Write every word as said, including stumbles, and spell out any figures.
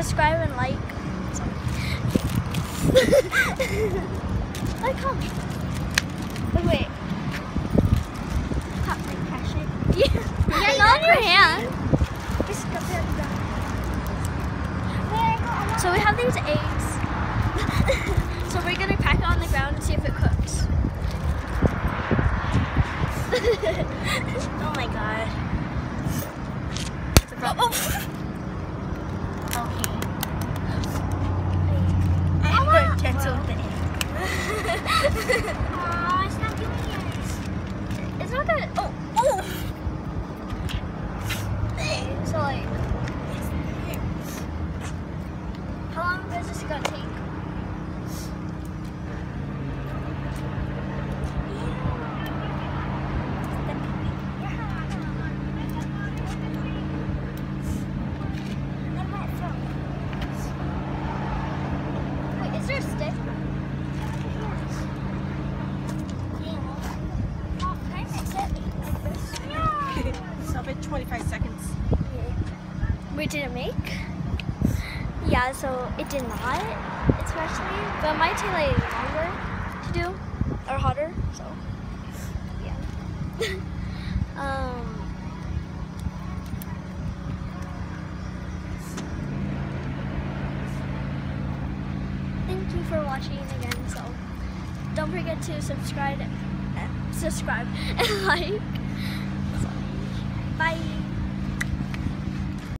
subscribe and like. Like, come. Wait, wait. Pop my cash it. Yeah, yeah, not on your hand. So we have these eggs. So we're gonna crack it on the ground and see if it cooks. Oh my god. Oh, oh. Okay. I have to cancel the egg. Aw, it's not doing it. It's not gonna. Oh, oh. So like, how long is this gonna take? Wait, is there a stick? Stop at twenty-five seconds. We didn't make? Yeah, so it did not, especially, but it might take like longer to do, or hotter, so, yeah. um, thank you for watching again, so don't forget to subscribe, uh, subscribe and like, so, bye.